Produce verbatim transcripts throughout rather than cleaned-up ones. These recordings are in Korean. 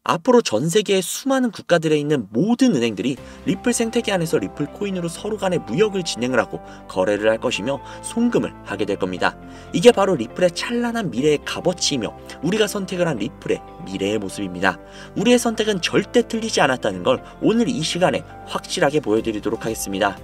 앞으로 전 세계의 수많은 국가들에 있는 모든 은행들이 리플 생태계 안에서 리플 코인으로 서로 간의 무역을 진행을 하고 거래를 할 것이며 송금을 하게 될 겁니다. 이게 바로 리플의 찬란한 미래의 값어치이며 우리가 선택을 한 리플의 미래의 모습입니다. 우리의 선택은 절대 틀리지 않았다는 걸 오늘 이 시간에 확실하게 보여드리도록 하겠습니다.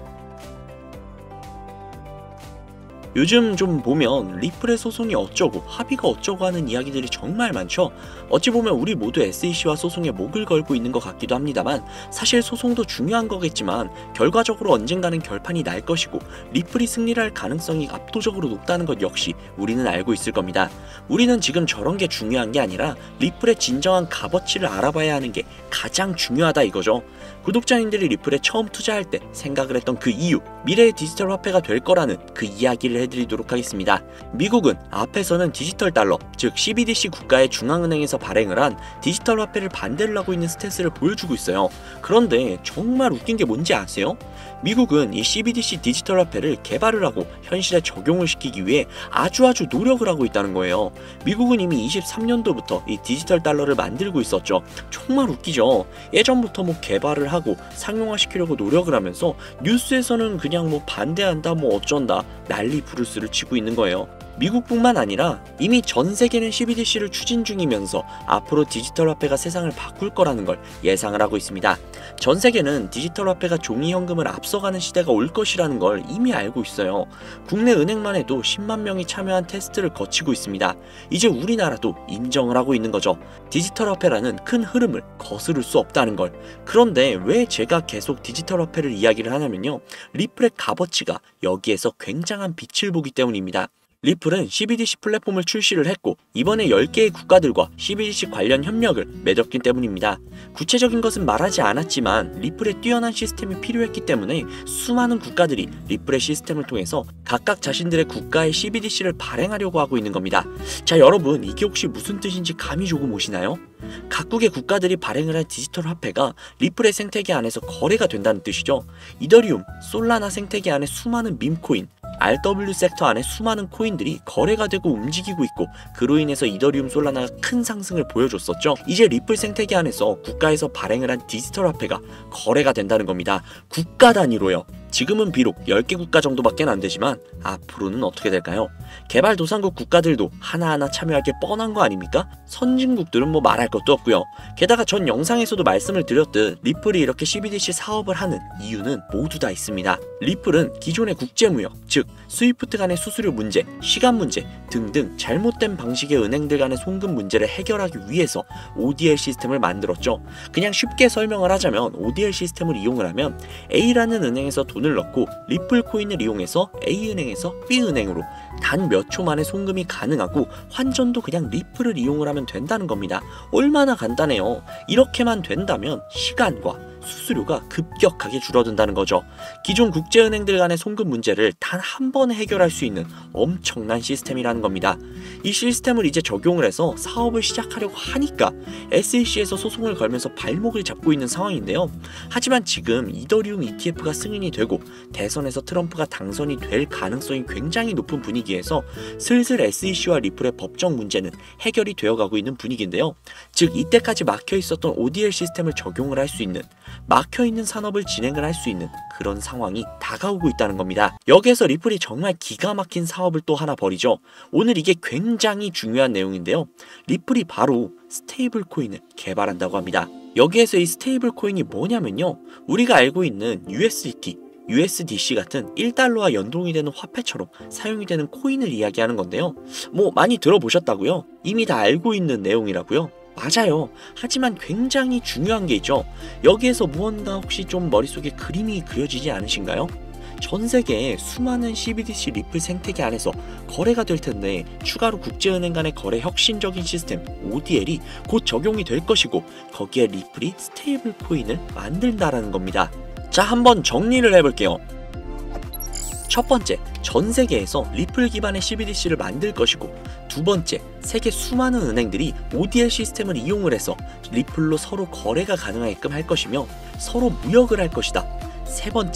요즘 좀 보면 리플의 소송이 어쩌고 합의가 어쩌고 하는 이야기들이 정말 많죠. 어찌 보면 우리 모두 에스이씨와 소송에 목을 걸고 있는 것 같기도 합니다만, 사실 소송도 중요한 거겠지만 결과적으로 언젠가는 결판이 날 것이고 리플이 승리를 할 가능성이 압도적으로 높다는 것 역시 우리는 알고 있을 겁니다. 우리는 지금 저런 게 중요한 게 아니라 리플의 진정한 값어치를 알아봐야 하는 게 가장 중요하다 이거죠. 구독자님들이 리플에 처음 투자할 때 생각을 했던 그 이유, 미래의 디지털 화폐가 될 거라는 그 이야기를 해드리도록 하겠습니다. 미국은 앞에서는 디지털 달러, 즉 씨비디씨 국가의 중앙은행에서 발행을 한 디지털 화폐를 반대를 하고 있는 스탠스를 보여주고 있어요. 그런데 정말 웃긴 게 뭔지 아세요? 미국은 이 씨비디씨 디지털 화폐를 개발을 하고 현실에 적용을 시키기 위해 아주 아주 노력을 하고 있다는 거예요. 미국은 이미 이십삼 년도부터 이 디지털 달러를 만들고 있었죠. 정말 웃기죠. 예전부터 뭐 개발을 하고 상용화시키려고 노력을 하면서 뉴스에서는 그냥 뭐 반대한다 뭐 어쩐다 난리 부르스를 치고 있는 거예요. 미국뿐만 아니라 이미 전 세계는 씨비디씨를 추진 중이면서 앞으로 디지털 화폐가 세상을 바꿀 거라는 걸 예상을 하고 있습니다. 전 세계는 디지털 화폐가 종이 현금을 앞서가는 시대가 올 것이라는 걸 이미 알고 있어요. 국내 은행만 해도 십만 명이 참여한 테스트를 거치고 있습니다. 이제 우리나라도 인정을 하고 있는 거죠. 디지털 화폐라는 큰 흐름을 거스를 수 없다는 걸. 그런데 왜 제가 계속 디지털 화폐를 이야기를 하냐면요, 리플의 값어치가 여기에서 굉장한 빛을 보기 때문입니다. 리플은 씨비디씨 플랫폼을 출시를 했고 이번에 열 개의 국가들과 씨비디씨 관련 협력을 맺었기 때문입니다. 구체적인 것은 말하지 않았지만 리플의 뛰어난 시스템이 필요했기 때문에 수많은 국가들이 리플의 시스템을 통해서 각각 자신들의 국가의 씨비디씨를 발행하려고 하고 있는 겁니다. 자, 여러분, 이게 혹시 무슨 뜻인지 감이 조금 오시나요? 각국의 국가들이 발행을 한 디지털 화폐가 리플의 생태계 안에서 거래가 된다는 뜻이죠. 이더리움, 솔라나 생태계 안에 수많은 밈코인, 알더블유 섹터 안에 수많은 코인들이 거래가 되고 움직이고 있고 그로 인해서 이더리움 솔라나가 큰 상승을 보여줬었죠. 이제 리플 생태계 안에서 국가에서 발행을 한 디지털 화폐가 거래가 된다는 겁니다. 국가 단위로요. 지금은 비록 열 개 국가 정도밖에 안 되지만 앞으로는 어떻게 될까요? 개발도상국 국가들도 하나하나 참여하기 뻔한 거 아닙니까? 선진국들은 뭐 말할 것도 없고요. 게다가 전 영상에서도 말씀을 드렸듯 리플이 이렇게 씨비디씨 사업을 하는 이유는 모두 다 있습니다. 리플은 기존의 국제무역, 즉 스위프트 간의 수수료 문제, 시간 문제 등등 잘못된 방식의 은행들 간의 송금 문제를 해결하기 위해서 오디엘 시스템을 만들었죠. 그냥 쉽게 설명을 하자면 오디엘 시스템을 이용을 하면 A라는 은행에서 돈을 넣고 리플 코인을 이용해서 A은행에서 B은행으로 단 몇 초 만에 송금이 가능하고 환전도 그냥 리플을 이용을 하면 된다는 겁니다. 얼마나 간단해요. 이렇게만 된다면 시간과 수수료가 급격하게 줄어든다는 거죠. 기존 국제은행들 간의 송금 문제를 단 한 번에 해결할 수 있는 엄청난 시스템이라는 겁니다. 이 시스템을 이제 적용을 해서 사업을 시작하려고 하니까 에스이씨에서 소송을 걸면서 발목을 잡고 있는 상황인데요. 하지만 지금 이더리움 이티에프가 승인이 되고 대선에서 트럼프가 당선이 될 가능성이 굉장히 높은 분위기에서 슬슬 에스이씨와 리플의 법적 문제는 해결이 되어가고 있는 분위기인데요. 즉 이때까지 막혀 있었던 오디엘 시스템을 적용을 할 수 있는, 막혀있는 산업을 진행을 할 수 있는 그런 상황이 다가오고 있다는 겁니다. 여기에서 리플이 정말 기가 막힌 사업을 또 하나 벌이죠. 오늘 이게 굉장히 중요한 내용인데요. 리플이 바로 스테이블 코인을 개발한다고 합니다. 여기에서 이 스테이블 코인이 뭐냐면요, 우리가 알고 있는 유에스디티, 유에스디씨 같은 일 달러와 연동이 되는 화폐처럼 사용이 되는 코인을 이야기하는 건데요. 뭐 많이 들어보셨다고요? 이미 다 알고 있는 내용이라고요? 맞아요. 하지만 굉장히 중요한 게 있죠. 여기에서 무언가 혹시 좀 머릿속에 그림이 그려지지 않으신가요? 전 세계의 수많은 씨비디씨 리플 생태계 안에서 거래가 될 텐데 추가로 국제은행 간의 거래 혁신적인 시스템 오디엘이 곧 적용이 될 것이고 거기에 리플이 스테이블 코인을 만든다라는 겁니다. 자, 한번 정리를 해볼게요. 첫 번째, 전 세계에서 리플 기반의 씨비디씨를 만들 것이고, 두 번째, 세계 수많은 은행들이 오디엘 시스템을 이용을 해서 리플로 서로 거래가 가능하게끔 할 것이며 서로 무역을 할 것이다. 세 번째,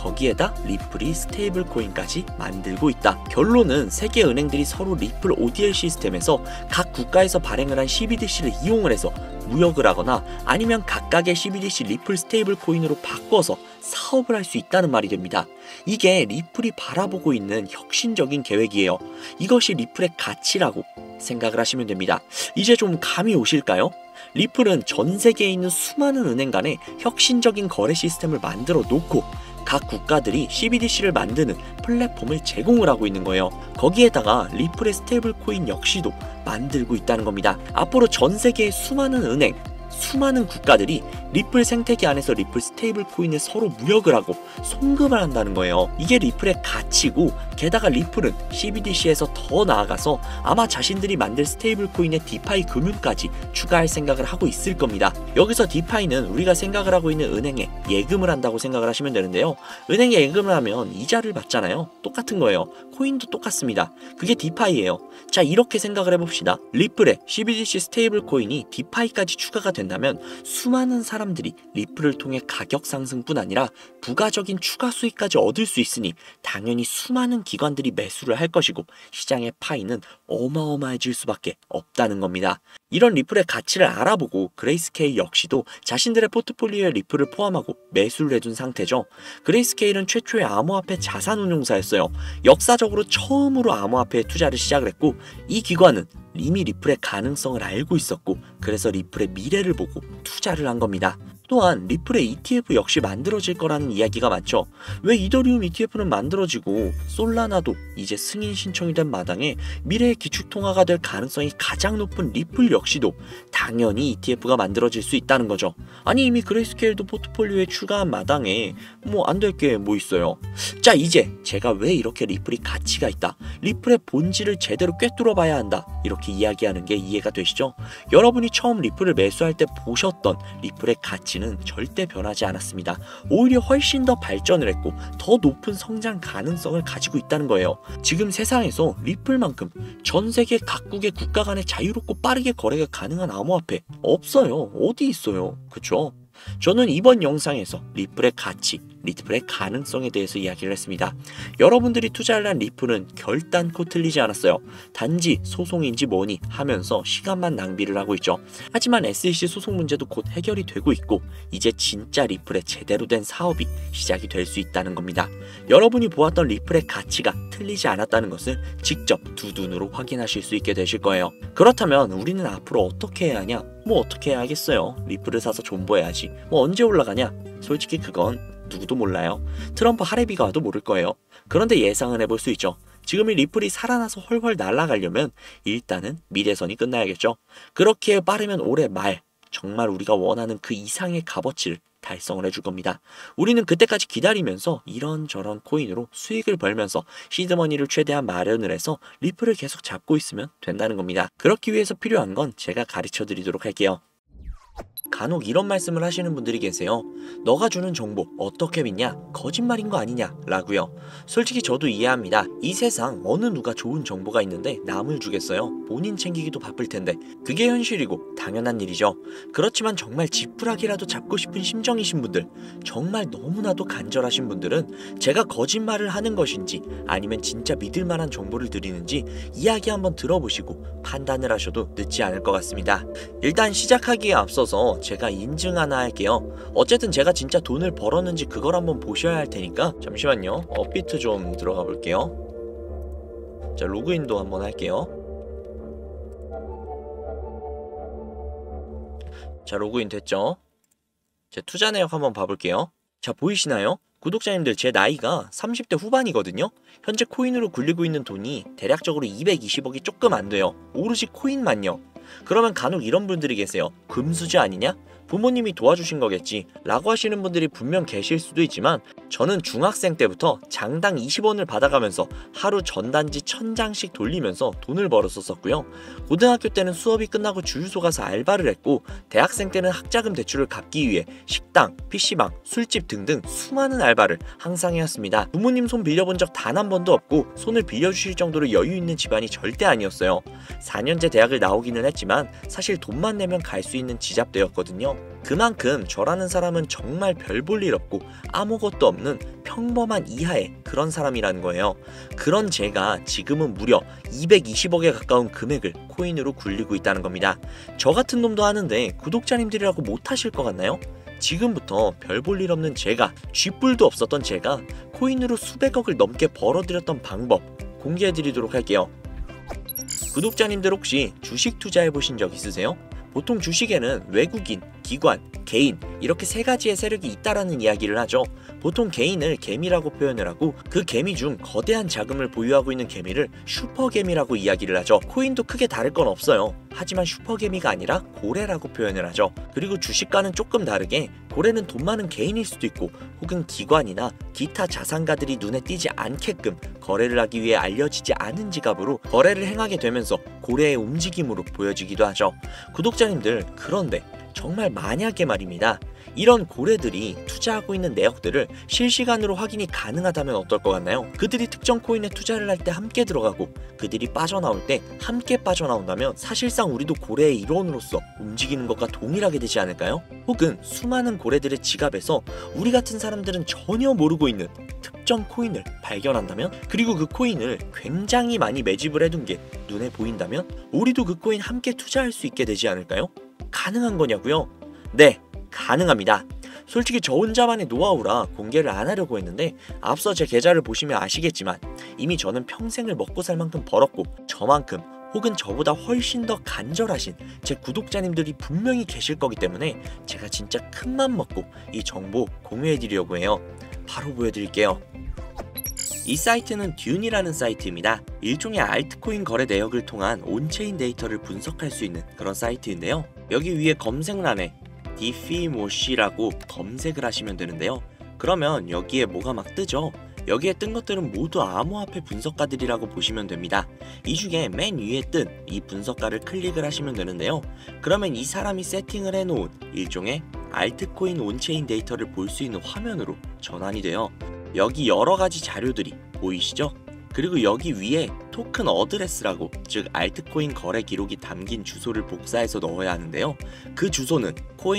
거기에다 리플이 스테이블 코인까지 만들고 있다. 결론은 세계 은행들이 서로 리플 오디엘 시스템에서 각 국가에서 발행을 한 씨비디씨를 이용을 해서 무역을 하거나 아니면 각각의 씨비디씨 리플 스테이블 코인으로 바꿔서 사업을 할 수 있다는 말이 됩니다. 이게 리플이 바라보고 있는 혁신적인 계획이에요. 이것이 리플의 가치라고 생각을 하시면 됩니다. 이제 좀 감이 오실까요? 리플은 전 세계에 있는 수많은 은행 간의 혁신적인 거래 시스템을 만들어 놓고 각 국가들이 씨비디씨를 만드는 플랫폼을 제공을 하고 있는 거예요. 거기에다가 리플의 스테이블 코인 역시도 만들고 있다는 겁니다. 앞으로 전 세계의 수많은 은행, 수많은 국가들이 리플 생태계 안에서 리플 스테이블 코인을 서로 무역을 하고 송금을 한다는 거예요. 이게 리플의 가치고, 게다가 리플은 씨비디씨에서 더 나아가서 아마 자신들이 만들 스테이블 코인의 디파이 금융까지 추가할 생각을 하고 있을 겁니다. 여기서 디파이는 우리가 생각을 하고 있는 은행에 예금을 한다고 생각을 하시면 되는데요. 은행에 예금을 하면 이자를 받잖아요. 똑같은 거예요. 코인도 똑같습니다. 그게 디파이예요. 자, 이렇게 생각을 해봅시다. 리플에 씨비디씨 스테이블 코인이 디파이까지 추가가 된다면 수많은 사람들이 리플을 통해 가격 상승뿐 아니라 부가적인 추가 수익까지 얻을 수 있으니 당연히 수많은 기관들이 매수를 할 것이고 시장의 파이는 어마어마해질 수밖에 없다는 겁니다. 이런 리플의 가치를 알아보고 그레이스케일 역시도 자신들의 포트폴리오에 리플을 포함하고 매수를 해둔 상태죠. 그레이스케일은 최초의 암호화폐 자산운용사였어요. 역사적으로 처음으로 암호화폐에 투자를 시작을 했고, 이 기관은 이미 리플의 가능성을 알고 있었고 그래서 리플의 미래를 보고 투자를 한 겁니다. 또한 리플의 이티에프 역시 만들어질 거라는 이야기가 많죠. 왜 이더리움 이티에프는 만들어지고 솔라나도 이제 승인 신청이 된 마당에 미래의 기축통화가 될 가능성이 가장 높은 리플 역시도 당연히 이티에프가 만들어질 수 있다는 거죠. 아니, 이미 그레이스케일도 포트폴리오에 추가한 마당에 뭐 안 될 게 뭐 있어요. 자, 이제 제가 왜 이렇게 리플이 가치가 있다, 리플의 본질을 제대로 꿰뚫어 봐야 한다, 이렇게 이야기하는 게 이해가 되시죠? 여러분이 처음 리플을 매수할 때 보셨던 리플의 가치는 절대 변하지 않았습니다. 오히려 훨씬 더 발전을 했고 더 높은 성장 가능성을 가지고 있다는 거예요. 지금 세상에서 리플만큼 전 세계 각국의 국가 간에 자유롭고 빠르게 거래가 가능한 암호화폐 없어요. 어디 있어요? 그쵸? 저는 이번 영상에서 리플의 가치, 리플의 가능성에 대해서 이야기를 했습니다. 여러분들이 투자를 한 리플은 결단코 틀리지 않았어요. 단지 소송인지 뭐니 하면서 시간만 낭비를 하고 있죠. 하지만 에스이씨 소송 문제도 곧 해결이 되고 있고 이제 진짜 리플의 제대로 된 사업이 시작이 될 수 있다는 겁니다. 여러분이 보았던 리플의 가치가 틀리지 않았다는 것을 직접 두 눈으로 확인하실 수 있게 되실 거예요. 그렇다면 우리는 앞으로 어떻게 해야 하냐? 뭐 어떻게 해야겠어요? 리플을 사서 존버해야지. 뭐 언제 올라가냐? 솔직히 그건 누구도 몰라요. 트럼프 할애비가 와도 모를 거예요. 그런데 예상은 해볼 수 있죠. 지금 이 리플이 살아나서 훨훨 날아가려면 일단은 미래선이 끝나야겠죠. 그렇게 빠르면 올해 말 정말 우리가 원하는 그 이상의 값어치를 달성을 해줄 겁니다. 우리는 그때까지 기다리면서 이런저런 코인으로 수익을 벌면서 시드머니를 최대한 마련을 해서 리플을 계속 잡고 있으면 된다는 겁니다. 그렇기 위해서 필요한 건 제가 가르쳐 드리도록 할게요. 간혹 이런 말씀을 하시는 분들이 계세요. 너가 주는 정보 어떻게 믿냐? 거짓말인 거 아니냐? 라고요. 솔직히 저도 이해합니다. 이 세상 어느 누가 좋은 정보가 있는데 남을 주겠어요? 본인 챙기기도 바쁠 텐데. 그게 현실이고 당연한 일이죠. 그렇지만 정말 지푸라기라도 잡고 싶은 심정이신 분들, 정말 너무나도 간절하신 분들은 제가 거짓말을 하는 것인지 아니면 진짜 믿을 만한 정보를 드리는지 이야기 한번 들어보시고 판단을 하셔도 늦지 않을 것 같습니다. 일단 시작하기에 앞서서 제가 인증 하나 할게요. 어쨌든 제가 진짜 돈을 벌었는지 그걸 한번 보셔야 할 테니까 잠시만요. 업비트 좀 들어가 볼게요. 자, 로그인도 한번 할게요. 자, 로그인 됐죠? 제 투자 내역 한번 봐볼게요. 자, 보이시나요? 구독자님들, 제 나이가 삼십 대 후반이거든요. 현재 코인으로 굴리고 있는 돈이 대략적으로 이백이십억이 조금 안 돼요. 오로지 코인만요. 그러면 간혹 이런 분들이 계세요. 금수저 아니냐? 부모님이 도와주신 거겠지 라고 하시는 분들이 분명 계실 수도 있지만 저는 중학생 때부터 장당 이십 원을 받아가면서 하루 전단지 천 장씩 돌리면서 돈을 벌었었고요. 고등학교 때는 수업이 끝나고 주유소 가서 알바를 했고 대학생 때는 학자금 대출을 갚기 위해 식당, 피시방, 술집 등등 수많은 알바를 항상 해왔습니다. 부모님 손 빌려본 적 단 한 번도 없고 손을 빌려주실 정도로 여유 있는 집안이 절대 아니었어요. 사 년제 대학을 나오기는 했지만 사실 돈만 내면 갈 수 있는 지잡대였거든요. 그만큼 저라는 사람은 정말 별 볼 일 없고 아무것도 없는 평범한 이하의 그런 사람이라는 거예요. 그런 제가 지금은 무려 이백이십억에 가까운 금액을 코인으로 굴리고 있다는 겁니다. 저 같은 놈도 하는데 구독자님들이라고 못하실 것 같나요? 지금부터 별 볼 일 없는 제가, 쥐뿔도 없었던 제가 코인으로 수백억을 넘게 벌어들였던 방법 공개해드리도록 할게요. 구독자님들 혹시 주식 투자해보신 적 있으세요? 보통 주식에는 외국인, 기관, 개인 이렇게 세 가지의 세력이 있다라는 이야기를 하죠. 보통 개인을 개미라고 표현을 하고 그 개미 중 거대한 자금을 보유하고 있는 개미를 슈퍼개미라고 이야기를 하죠. 코인도 크게 다를 건 없어요. 하지만 슈퍼개미가 아니라 고래라고 표현을 하죠. 그리고 주식과는 조금 다르게 고래는 돈 많은 개인일 수도 있고 혹은 기관이나 기타 자산가들이 눈에 띄지 않게끔 거래를 하기 위해 알려지지 않은 지갑으로 거래를 행하게 되면서 고래의 움직임으로 보여지기도 하죠. 구독자님들, 그런데 정말 만약에 말입니다. 이런 고래들이 투자하고 있는 내역들을 실시간으로 확인이 가능하다면 어떨 것 같나요? 그들이 특정 코인에 투자를 할 때 함께 들어가고 그들이 빠져나올 때 함께 빠져나온다면 사실상 우리도 고래의 일원으로서 움직이는 것과 동일하게 되지 않을까요? 혹은 수많은 고래들의 지갑에서 우리 같은 사람들은 전혀 모르고 있는 특정 코인을 발견한다면, 그리고 그 코인을 굉장히 많이 매집을 해둔 게 눈에 보인다면 우리도 그 코인 함께 투자할 수 있게 되지 않을까요? 가능한 거냐고요? 네, 가능합니다. 솔직히 저 혼자만의 노하우라 공개를 안 하려고 했는데 앞서 제 계좌를 보시면 아시겠지만 이미 저는 평생을 먹고 살 만큼 벌었고 저만큼 혹은 저보다 훨씬 더 간절하신 제 구독자님들이 분명히 계실 거기 때문에 제가 진짜 큰맘 먹고 이 정보 공유해드리려고 해요. 바로 보여드릴게요. 이 사이트는 듄이라는 사이트입니다. 일종의 알트코인 거래 내역을 통한 온체인 데이터를 분석할 수 있는 그런 사이트인데요. 여기 위에 검색란에 디피모시라고 검색을 하시면 되는데요. 그러면 여기에 뭐가 막 뜨죠? 여기에 뜬 것들은 모두 암호화폐 분석가들이라고 보시면 됩니다. 이 중에 맨 위에 뜬 이 분석가를 클릭을 하시면 되는데요. 그러면 이 사람이 세팅을 해놓은 일종의 알트코인 온체인 데이터를 볼 수 있는 화면으로 전환이 돼요. 여기 여러가지 자료들이 보이시죠? 그리고 여기 위에 토큰 어드레스라고, 즉 알트코인 거래 기록이 담긴 주소를 복사해서 넣어야 하는데요. 그 주소는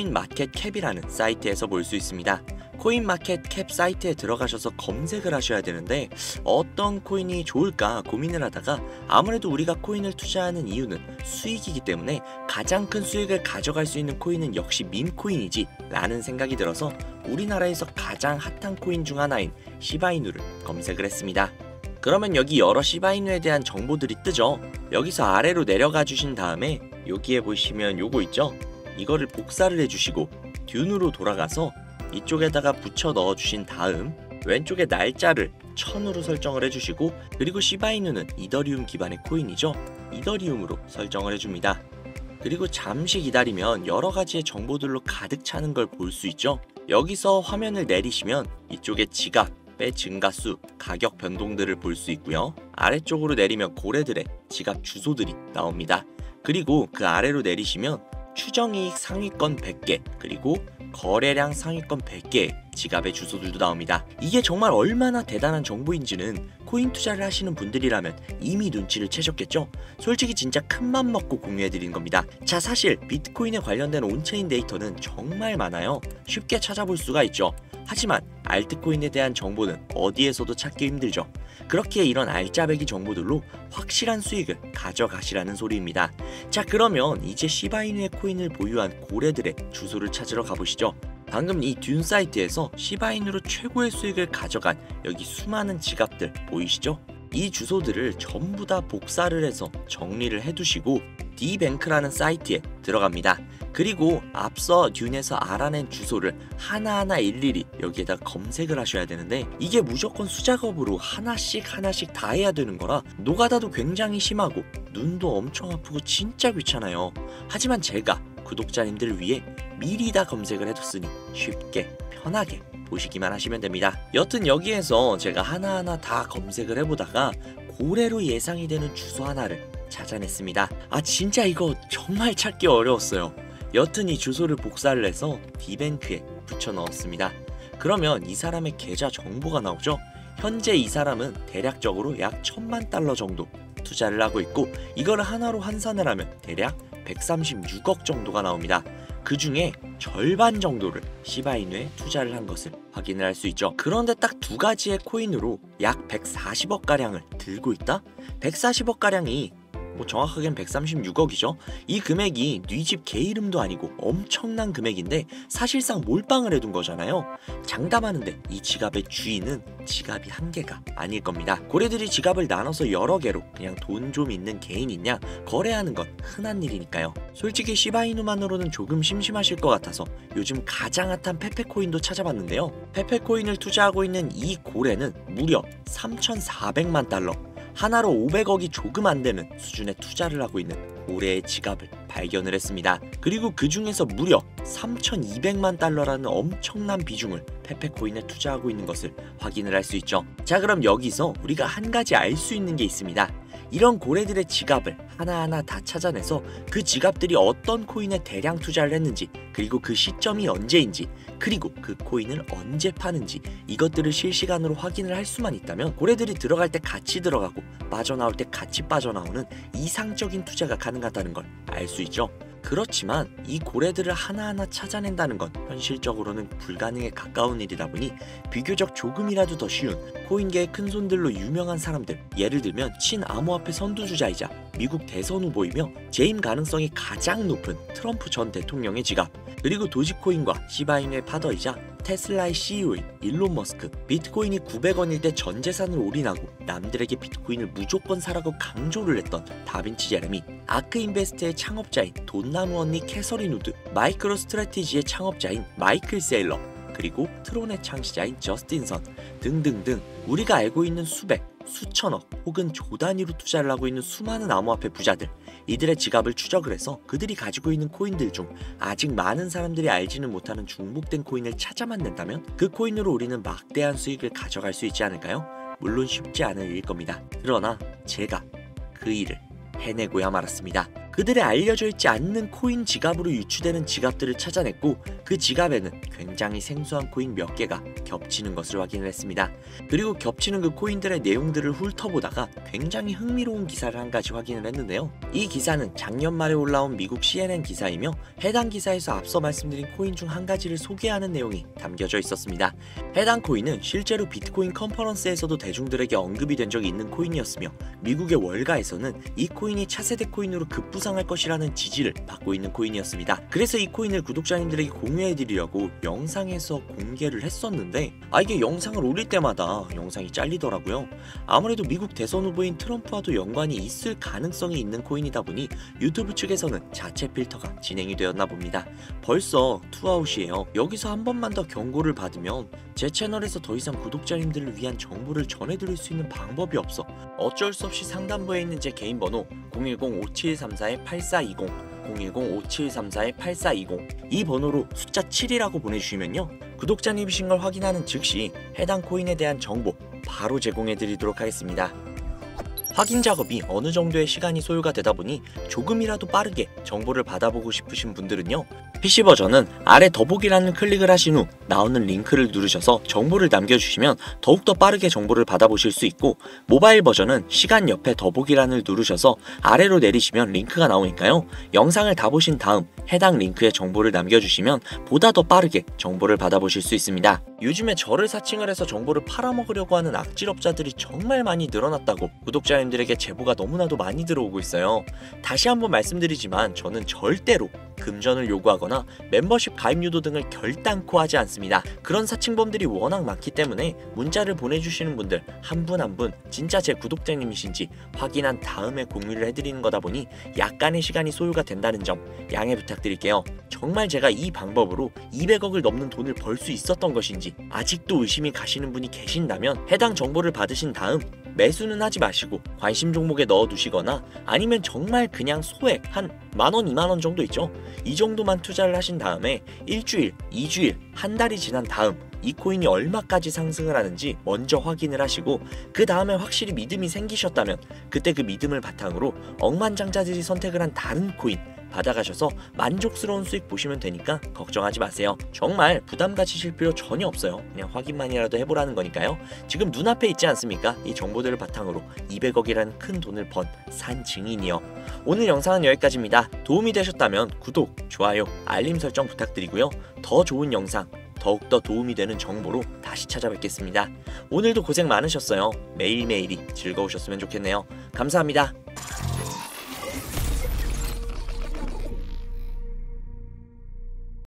코인마켓캡이라는 사이트에서 볼 수 있습니다. 코인마켓캡 사이트에 들어가셔서 검색을 하셔야 되는데 어떤 코인이 좋을까 고민을 하다가 아무래도 우리가 코인을 투자하는 이유는 수익이기 때문에 가장 큰 수익을 가져갈 수 있는 코인은 역시 밈코인이지 라는 생각이 들어서 우리나라에서 가장 핫한 코인 중 하나인 시바이누를 검색을 했습니다. 그러면 여기 여러 시바이누에 대한 정보들이 뜨죠. 여기서 아래로 내려가 주신 다음에 여기에 보시면 요거 있죠? 이거를 복사를 해주시고 듄으로 돌아가서 이쪽에다가 붙여 넣어 주신 다음 왼쪽에 날짜를 천으로 설정을 해주시고, 그리고 시바이누는 이더리움 기반의 코인이죠. 이더리움으로 설정을 해줍니다. 그리고 잠시 기다리면 여러가지의 정보들로 가득 차는 걸 볼 수 있죠. 여기서 화면을 내리시면 이쪽에 지갑 의 증가수, 가격 변동들을 볼 수 있고요. 아래쪽으로 내리면 고래들의 지갑 주소들이 나옵니다. 그리고 그 아래로 내리시면 추정이익 상위권 백 개 그리고 거래량 상위권 백 개의 지갑의 주소들도 나옵니다. 이게 정말 얼마나 대단한 정보인지는 코인 투자를 하시는 분들이라면 이미 눈치를 채셨겠죠? 솔직히 진짜 큰맘 먹고 공유해드린 겁니다. 자, 사실 비트코인에 관련된 온체인 데이터는 정말 많아요. 쉽게 찾아볼 수가 있죠. 하지만 알트코인에 대한 정보는 어디에서도 찾기 힘들죠. 그렇기에 이런 알짜배기 정보들로 확실한 수익을 가져가시라는 소리입니다. 자, 그러면 이제 시바이누의 코인을 보유한 고래들의 주소를 찾으러 가보시죠. 방금 이 듄 사이트에서 시바이누로 최고의 수익을 가져간 여기 수많은 지갑들 보이시죠? 이 주소들을 전부 다 복사를 해서 정리를 해두시고 디뱅크라는 사이트에 들어갑니다. 그리고 앞서 듄에서 알아낸 주소를 하나하나 일일이 여기에다 검색을 하셔야 되는데 이게 무조건 수작업으로 하나씩 하나씩 다 해야 되는 거라 노가다도 굉장히 심하고 눈도 엄청 아프고 진짜 귀찮아요. 하지만 제가 구독자님들을 위해 미리 다 검색을 해뒀으니 쉽게 편하게 보시기만 하시면 됩니다. 여튼 여기에서 제가 하나하나 다 검색을 해보다가 고래로 예상이 되는 주소 하나를 찾아냈습니다. 아, 진짜 이거 정말 찾기 어려웠어요. 여튼 이 주소를 복사를 해서 디뱅크에 붙여 넣었습니다. 그러면 이 사람의 계좌 정보가 나오죠. 현재 이 사람은 대략적으로 약 천만 달러 정도 투자를 하고 있고 이거를 하나로 환산을 하면 대략 백삼십육억 정도가 나옵니다. 그 중에 절반 정도를 시바이누에 투자를 한 것을 확인을 할 수 있죠. 그런데 딱 두 가지의 코인으로 약 백사십억 가량을 들고 있다? 백사십억 가량이 뭐 정확하게는 백삼십육억이죠. 이 금액이 네 집 개 이름도 아니고 엄청난 금액인데 사실상 몰빵을 해둔 거잖아요. 장담하는데 이 지갑의 주인은 지갑이 한 개가 아닐 겁니다. 고래들이 지갑을 나눠서 여러 개로 그냥 돈 좀 있는 개인 있냐 거래하는 건 흔한 일이니까요. 솔직히 시바이누만으로는 조금 심심하실 것 같아서 요즘 가장 핫한 페페코인도 찾아봤는데요. 페페코인을 투자하고 있는 이 고래는 무려 삼천사백만 달러, 하나로 오백억이 조금 안 되는 수준의 투자를 하고 있는 고래의 지갑을 발견을 했습니다. 그리고 그 중에서 무려 삼천이백만 달러라는 엄청난 비중을 페페코인에 투자하고 있는 것을 확인을 할 수 있죠. 자, 그럼 여기서 우리가 한 가지 알 수 있는 게 있습니다. 이런 고래들의 지갑을 하나하나 다 찾아내서 그 지갑들이 어떤 코인에 대량 투자를 했는지, 그리고 그 시점이 언제인지, 그리고 그 코인을 언제 파는지 이것들을 실시간으로 확인을 할 수만 있다면 고래들이 들어갈 때 같이 들어가고 빠져나올 때 같이 빠져나오는 이상적인 투자가 가능하다는 걸 알 수 있죠. 그렇지만 이 고래들을 하나하나 찾아낸다는 건 현실적으로는 불가능에 가까운 일이다 보니 비교적 조금이라도 더 쉬운 코인계의 큰손들로 유명한 사람들, 예를 들면 친암호화폐 선두주자이자 미국 대선 후보이며 재임 가능성이 가장 높은 트럼프 전 대통령의 지갑, 그리고 도지코인과 시바이누의 파더이자 테슬라의 씨이오인 일론 머스크, 비트코인이 구백 원일 때 전 재산을 올인하고 남들에게 비트코인을 무조건 사라고 강조를 했던 다빈치 제레미, 아크 인베스트의 창업자인 돈나무 언니 캐서린 우드, 마이크로 스트래티지의 창업자인 마이클 세일러, 그리고 트론의 창시자인 저스틴 선 등등등 우리가 알고 있는 수백, 수천억 혹은 조 단위로 투자를 하고 있는 수많은 암호화폐 부자들, 이들의 지갑을 추적을 해서 그들이 가지고 있는 코인들 중 아직 많은 사람들이 알지는 못하는 중복된 코인을 찾아만 낸다면 그 코인으로 우리는 막대한 수익을 가져갈 수 있지 않을까요? 물론 쉽지 않은 일일 겁니다. 그러나 제가 그 일을 해내고야 말았습니다. 그들의 알려져 있지 않는 코인 지갑으로 유추되는 지갑들을 찾아냈고 그 지갑에는 굉장히 생소한 코인 몇 개가 겹치는 것을 확인을 했습니다. 그리고 겹치는 그 코인들의 내용들을 훑어보다가 굉장히 흥미로운 기사를 한 가지 확인을 했는데요. 이 기사는 작년 말에 올라온 미국 씨엔엔 기사이며 해당 기사에서 앞서 말씀드린 코인 중 한 가지를 소개하는 내용이 담겨져 있었습니다. 해당 코인은 실제로 비트코인 컨퍼런스에서도 대중들에게 언급이 된 적이 있는 코인이었으며 미국의 월가에서는 이 코인이 차세대 코인으로 급부상할 것이라는 지지를 받고 있는 코인이었습니다. 그래서 이 코인을 구독자님들에게 공유해드리려고 영상에서 공개를 했었는데 아 이게 영상을 올릴 때마다 영상이 잘리더라고요. 아무래도 미국 대선 후보인 트럼프와도 연관이 있을 가능성이 있는 코인이다 보니 유튜브 측에서는 자체 필터가 진행이 되었나 봅니다. 벌써 투아웃이에요. 여기서 한 번만 더 경고를 받으면 제 채널에서 더 이상 구독자님들을 위한 정보를 전해드릴 수 있는 방법이 없어 어쩔 수 없이 상단부에 있는 제 개인 번호 공일공 오칠삼사 팔사이공 공일공 오칠삼사 팔사이공 이 번호로 숫자 칠이라고 보내주시면요 구독자님이신 걸 확인하는 즉시 해당 코인에 대한 정보 바로 제공해드리도록 하겠습니다. 확인 작업이 어느 정도의 시간이 소요가 되다 보니 조금이라도 빠르게 정보를 받아보고 싶으신 분들은요 피씨 버전은 아래 더보기란을 클릭을 하신 후 나오는 링크를 누르셔서 정보를 남겨주시면 더욱더 빠르게 정보를 받아보실 수 있고, 모바일 버전은 시간 옆에 더보기란을 누르셔서 아래로 내리시면 링크가 나오니까요 영상을 다 보신 다음 해당 링크에 정보를 남겨주시면 보다 더 빠르게 정보를 받아보실 수 있습니다. 요즘에 저를 사칭을 해서 정보를 팔아먹으려고 하는 악질업자들이 정말 많이 늘어났다고 구독자님들에게 제보가 너무나도 많이 들어오고 있어요. 다시 한번 말씀드리지만 저는 절대로 금전을 요구하거나 멤버십 가입 유도 등을 결단코 하지 않습니다. 그런 사칭범들이 워낙 많기 때문에 문자를 보내주시는 분들 한 분 한 분 진짜 제 구독자님이신지 확인한 다음에 공유를 해드리는 거다 보니 약간의 시간이 소요가 된다는 점 양해 부탁드릴게요. 정말 제가 이 방법으로 이백억을 넘는 돈을 벌 수 있었던 것인지 아직도 의심이 가시는 분이 계신다면 해당 정보를 받으신 다음 매수는 하지 마시고 관심 종목에 넣어두시거나 아니면 정말 그냥 소액 한 만원, 이만원 정도 있죠? 이 정도만 투자를 하신 다음에 일주일, 이주일, 한 달이 지난 다음 이 코인이 얼마까지 상승을 하는지 먼저 확인을 하시고 그 다음에 확실히 믿음이 생기셨다면 그때 그 믿음을 바탕으로 억만장자들이 선택을 한 다른 코인 받아가셔서 만족스러운 수익 보시면 되니까 걱정하지 마세요. 정말 부담 가지실 필요 전혀 없어요. 그냥 확인만이라도 해보라는 거니까요. 지금 눈앞에 있지 않습니까? 이 정보들을 바탕으로 이백억이라는 큰 돈을 번 산 증인이요. 오늘 영상은 여기까지입니다. 도움이 되셨다면 구독, 좋아요, 알림 설정 부탁드리고요. 더 좋은 영상, 더욱더 도움이 되는 정보로 다시 찾아뵙겠습니다. 오늘도 고생 많으셨어요. 매일매일이 즐거우셨으면 좋겠네요. 감사합니다.